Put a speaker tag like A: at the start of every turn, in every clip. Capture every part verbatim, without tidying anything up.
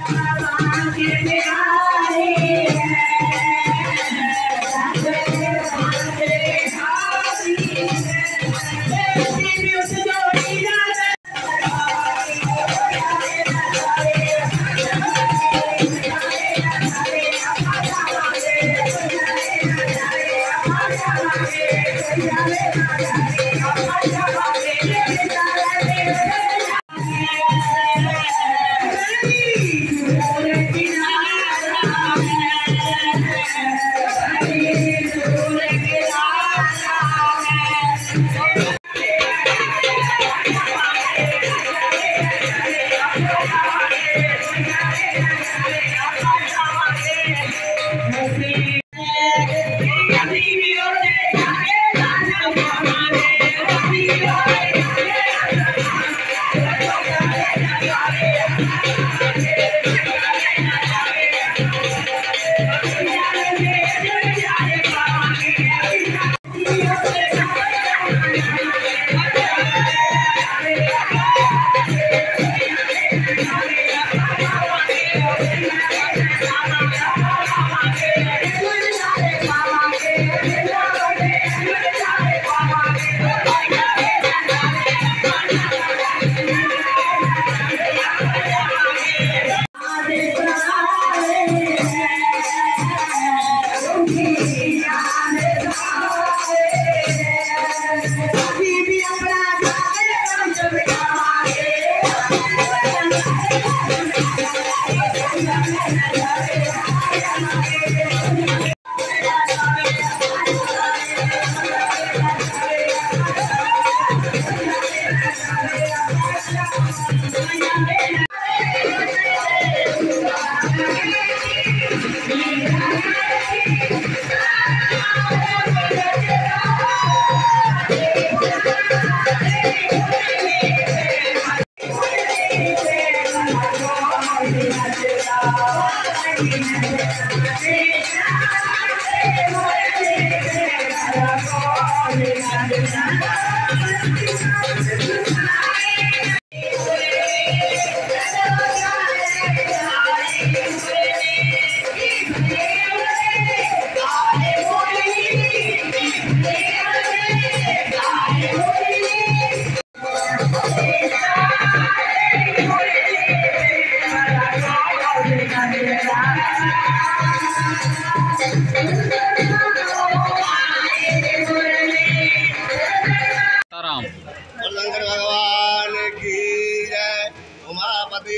A: शंकर भगवान की जय, उमापति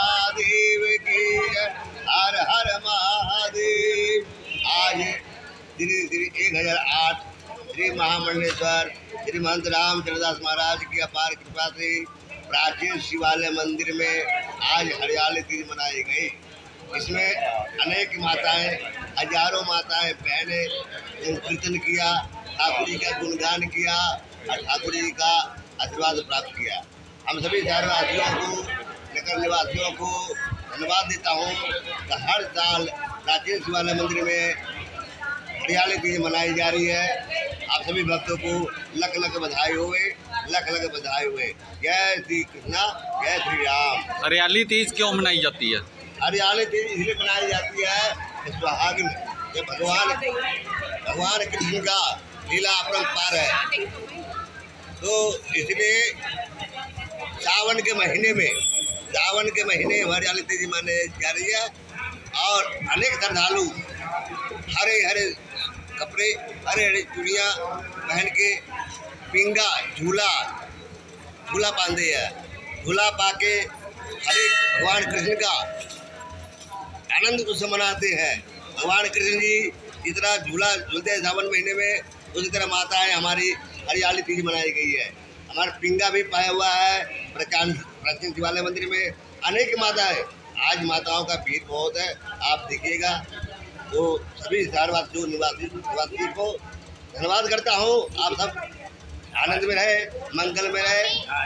A: महादेव की जय, हर हर महादेव। आज श्री श्री एक हजार आठ श्री महामंडलेश्वर श्री महंत रामचंद्रदास महाराज की अपार कृपा से प्राचीन शिवालय मंदिर में आज हरियाली तीज मनाई गई। इसमें अनेक माताएं, हजारों माताएं बहनें कीर्तन किया, ठाकुर जी का गुणगान किया और ठाकुर जी का आशीर्वाद प्राप्त किया। हम सभी शहरवासियों को, नगर निवासियों को धन्यवाद देता हूँ कि हर साल प्राचीन शिवालय मंदिर में हरियाली तीज मनाई जा रही है। आप सभी भक्तों को लख लख बधाई हुए, लख लख बधाई हुए। जय श्री कृष्णा, जय श्री राम।
B: हरियाली तीज क्यों मनाई जाती है?
A: हरियाली तीज इसलिए मनाई जाती है, सुहागिन ये भगवान भगवान कृष्ण का लीला अपरंपार है, तो इसलिए सावन के महीने में सावन के महीने हरियाली तीज मनाई जा रही है। और अनेक श्रद्धालु हरे हरे कपड़े, हरे हरे चूड़ियाँ पहन के पिंगा झूला झूला बांधे है, झूला पाके हरे भगवान कृष्ण का आनंद उत्सव मनाते हैं। भगवान कृष्ण जी इस तरह झूला झूलते हैं सावन महीने में, उसी तरह माताएं हमारी हरियाली तीज मनाई गई है। हमारा पिंगा भी पाया हुआ है प्राचीन प्राचीन शिवालय मंदिर में, अनेक माताएं। आज माताओं का भीड़ बहुत है, आप देखिएगा। तो सभी शहरवासियों निवासी निवासी को धन्यवाद करता हूँ। आप सब आनंद में रहे, मंगल में रहे,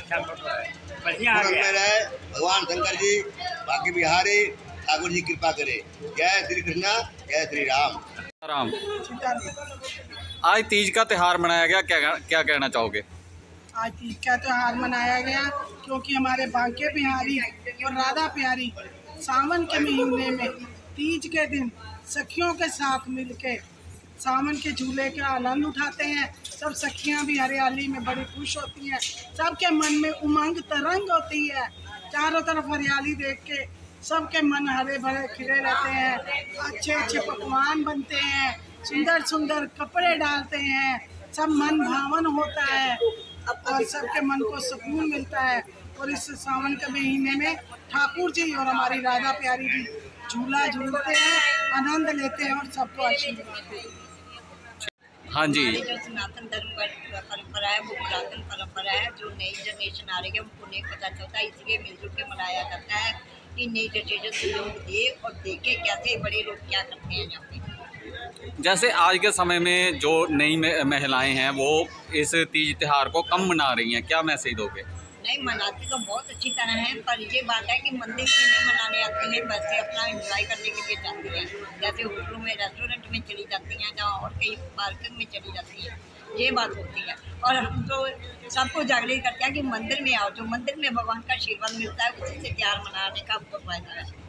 A: में रहे। भगवान शंकर जी बाकी बिहारी ठाकुर जी कृपा करे। जय श्री कृष्णा, जय श्री राम।
B: राम। आज तीज का त्योहार मनाया गया, क्या क्या कहना चाहोगे?
C: आज तीज का त्योहार मनाया गया क्योंकि हमारे बांके बिहारी और राधा प्यारी सावन के महीने में तीज के दिन सखियों के साथ मिलके सावन के झूले का आनंद उठाते हैं। सब सखियां भी हरियाली में बड़ी खुश होती हैं, सबके मन में उमंग तरंग होती है। चारों तरफ हरियाली देख के सबके मन हरे भरे खिले रहते हैं। अच्छे अच्छे पकवान बनते हैं, सुंदर सुंदर कपड़े डालते हैं, सब मन भावन होता है और सबके मन को सुकून मिलता है। और इस सावन के महीने में ठाकुर जी और हमारी राधा प्यारी जी झूला झूलते हैं, आनंद लेते हैं और सबको आशीर्वाद देते हैं।
B: हाँ जी,
D: जो सनातन धर्म परंपरा है वो पुरातन परंपरा है। जो नई जनरेशन आ रही है उनको नहीं पता चलता, इसलिए मिलजुल के मनाया जाता है कि नई जनरेशन लोग दे और देखे कैसे बड़े लोग क्या करते हैं यहाँ पे।
B: जैसे आज के समय में जो नई महिलाएं हैं वो इस तीज त्योहार को कम मना रही हैं, क्या मैसेज दोगे?
D: नहीं, मनाती तो बहुत अच्छी तरह है, पर ये बात है कि मंदिर में नहीं मनाने आती हैं, वैसे अपना एंजॉय करने के लिए जाती हैं। जैसे होटलों में, रेस्टोरेंट में चली जाती हैं या और कई पार्किंग में चली जाती हैं, ये बात होती है। और हम तो सबको जागरूक करते हैं कि मंदिर में आओ, जो मंदिर में भगवान का आशीर्वाद मिलता है उसी से त्योहार मनाने का हमको फायदा है।